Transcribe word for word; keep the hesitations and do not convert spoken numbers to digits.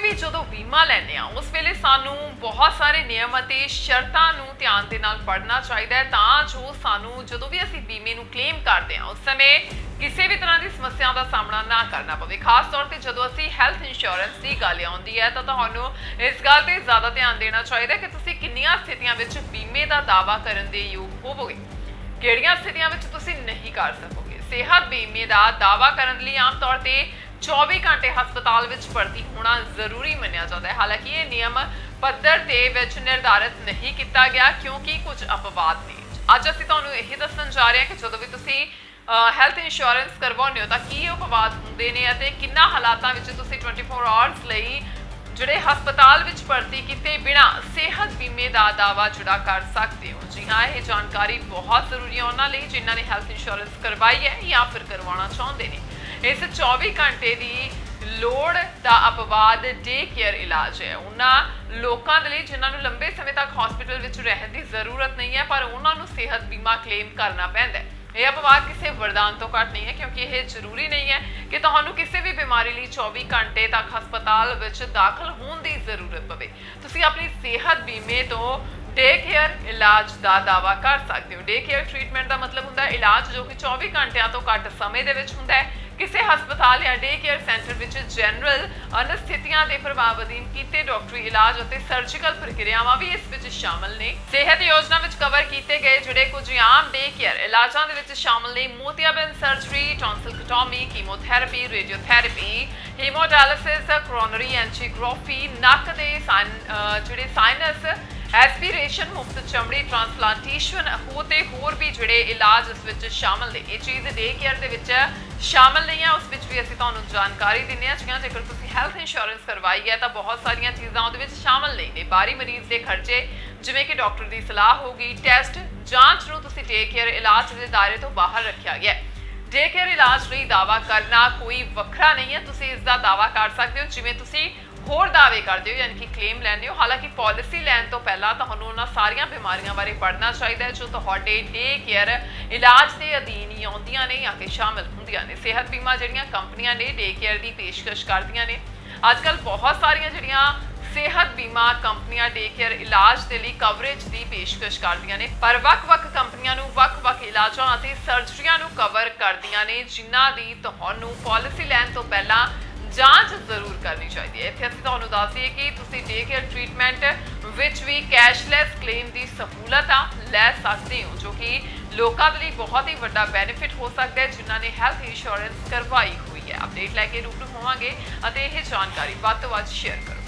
भी जदों बीमा लैंदे आ उस वेले सानू बहुत सारे नियम अते शर्तां नू ध्यान दे नाल पढ़ना चाहिए है तां जो सानू जदों भी असीं बीमे नू क्लेम करते हैं उस समय किसी भी तरह की समस्या का सामना ना करना पवे। खास तौर पर जदों असीं हैल्थ इंश्योरेंस की गल आउंदी है तो तुहानू इस गल ते ज़्यादा ध्यान देना चाहिए कि तुसीं किन्नियां स्थितियां विच बीमे का दावा करन दे योग होवोगे, किहड़ियां स्थितियां विच तुसीं नहीं कर सकोगे। सेहत बीमे का दावा करन लई आम तौर पर चौबी घंटे हस्पताल विच भर्ती होना जरूरी मन्निया जाता है। हालांकि ये नियम पद्धर ते विच निर्धारित नहीं किया गया क्योंकि कुछ अपवाद ने। अज असीं तुहानूं यही दस्सण जा रहे हैं कि जदों भी तुसीं हैल्थ इंश्योरेंस करवाउने हो तां की अपवाद हुंदे ने अते किन्ना हालातां विच तुसीं ट्वेंटी फोर आवर्स लई जिहड़े हस्पताल विच भर्ती किते बिना सेहत बीमे का दावा जुड़ा कर सकते हो। जी हाँ, यह जानकारी बहुत जरूरी है उन्हां लई जिन्हां ने हैल्थ इंश्योरेंस करवाई है या फिर करवाना चाहुंदे ने। इस चौबी घंटे की लोड़ का अपवाद डे केयर इलाज है उन्होंने लोगों के लिए जिन्होंने लंबे समय तक हॉस्पिटल में रहने की जरूरत नहीं है पर उन्होंने सेहत बीमा क्लेम करना पैंदा है। यह अपवाद किसी वरदान तो घट नहीं है क्योंकि यह जरूरी नहीं है कि तुहानू किसी भी बीमारी लिए चौबी घंटे तक हस्पताल में दाखिल होने की जरूरत पवे। तुसीं अपनी सेहत बीमे तो डे केयर इलाज का दावा कर सकते हो। डे केयर ट्रीटमेंट का मतलब होंदा है इलाज जो कि चौबी घंटिया तो घट समय दे विच हुंदा है। किसी हस्पताल या डे केयर सेंटर विच जनरल अनस्थितियां के प्रभाव अधीन किए डॉक्टरी इलाज और सर्जिकल प्रक्रियावां भी इस विच शामिल ने। सेहत योजना विच कवर किए गए जिहड़े कुछ आम डे केयर इलाजां दे विच शामिल ने मोतियाबिंद surgery, tonsillectomy, chemotherapy, radiotherapy, haemodialysis, coronary angiography, नक दे जिहड़े साइनस एस्पिरेशन, मुफ्त चमड़ी ट्रांसप्लांटेशन होते होर भी जुड़े इलाज इस विच शामिल ने। ये चीज़ डे केयर दे विच शामिल नहीं है उस विच भी असीं तुहानूं जानकारी दिंदे हां। जियां जेकर तुसीं हैल्थ इंश्योरेंस करवाई है तो बहुत सारियां चीज़ां उहदे विच शामिल नहीं ने। बारी मरीज के खर्चे जिवें कि डॉक्टर की सलाह होगी, टैसट जांच नूं तुसीं डे केयर इलाज के दायरे तो बाहर रखा गया है। डे केयर इलाज लई दावा करना कोई वखरा नहीं है, तुसीं इसका दावा कर सकते हो जिवें तुसीं होर दावे करते हो यानी कि क्लेम लैंदे हो। हालांकि पॉलिसी लैन तो पहला तुहानूं उन्हां सारियां बीमारियां बारे पढ़ना चाहिए जो तुहाडे डे केयर इलाज के अधीन ही आउंदियां ने या कि शामिल हुंदियां ने। सेहत बीमा जिहड़ियां कंपनियां ने डे केयर की पेशकश करदियां ने। अजकल बहुत सारियां जिहड़ियां सेहत बीमा कंपनियां डे केयर इलाज के लिए कवरेज की पेशकश करदियां ने पर वख-वख कंपनियां नूं वख-वख इलाजां अते सर्जरियां नूं कवर करदियां ने जिन्हां दी तुहानूं पॉलिसी लैन तो पहला जांच जरूर करनी चाहिए। इत्थे असीं तुहानूं दस दईए कि तुसीं डे केयर ट्रीटमेंट विच भी कैशलैस क्लेम की सहूलत आ लै सकते हो जो कि लोगों के लिए बहुत ही बड़ा बेनिफिट हो सकता है जिन्होंने हैल्थ इंश्योरेंस करवाई हुई है। अपडेट लैके रूबरू होवांगे अते यह जानकारी वध तो वध शेयर करो।